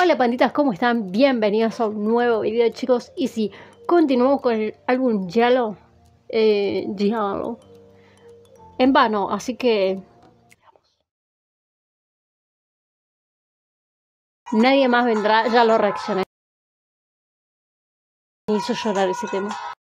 Hola panditas, ¿cómo están? Bienvenidos a un nuevo video, chicos. Y sí, continuamos con el álbum Yellow. Yellow. En vano, así que... nadie más vendrá, ya lo reaccioné. Me hizo llorar ese tema.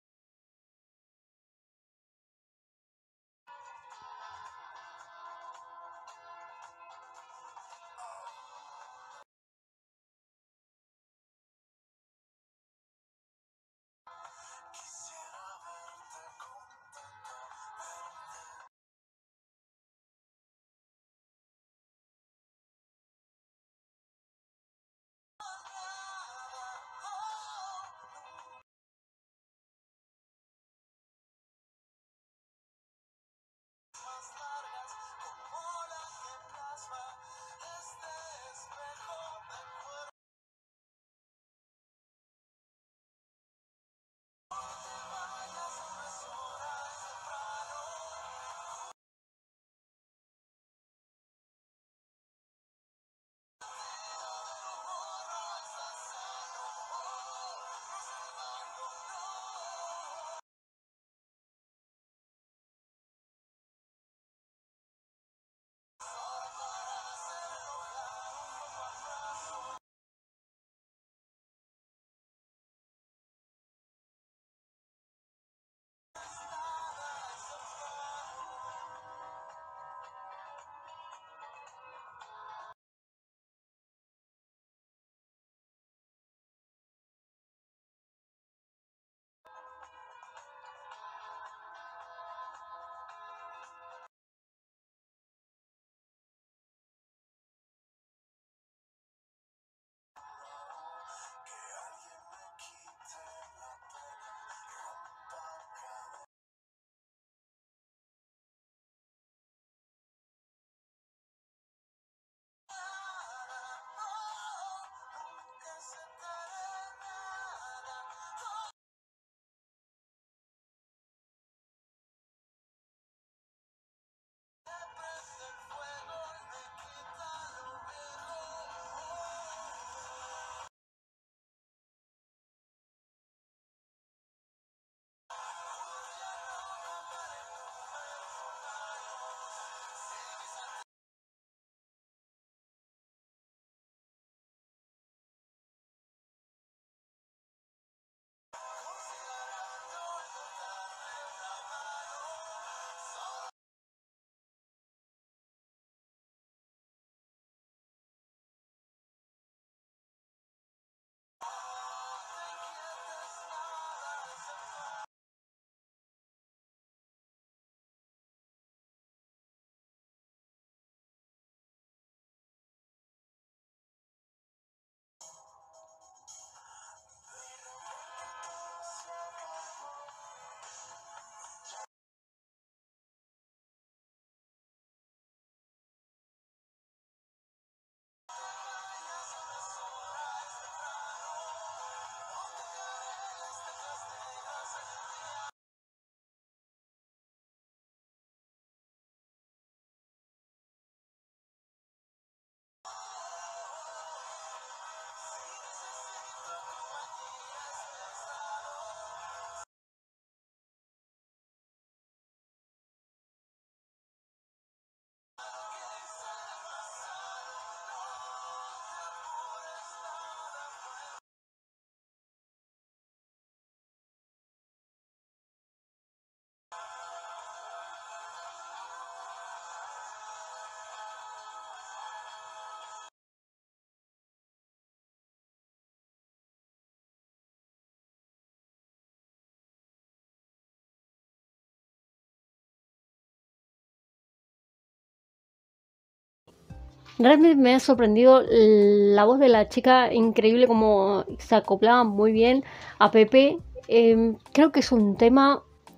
Realmente me ha sorprendido la voz de la chica, increíble como se acoplaba muy bien a Pepe. Creo que es un tema...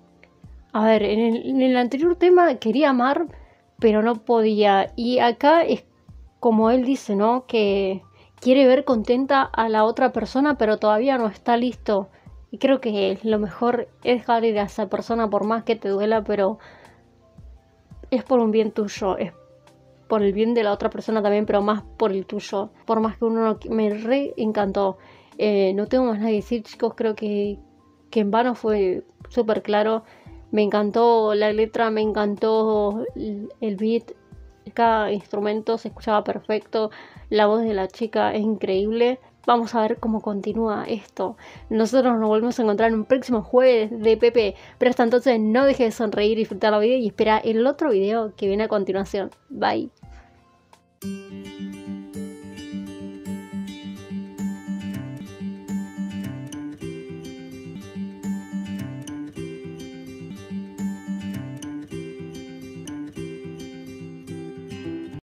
A ver, en el anterior tema quería amar, pero no podía. Y acá es como él dice, ¿no? Que quiere ver contenta a la otra persona, pero todavía no está listo. Y creo que lo mejor es dejar ir a esa persona por más que te duela, pero es por un bien tuyo, es por el bien de la otra persona también, pero más por el tuyo. Por más que uno no... Me re encantó. No tengo más nada que decir, chicos. Creo que en vano fue súper claro. Me encantó la letra, me encantó el beat. Cada instrumento se escuchaba perfecto. La voz de la chica es increíble. Vamos a ver cómo continúa esto. Nosotros nos volvemos a encontrar en un próximo jueves de Pepe. Pero hasta entonces no dejes de sonreír, disfrutar la vida y espera el otro video que viene a continuación. Bye.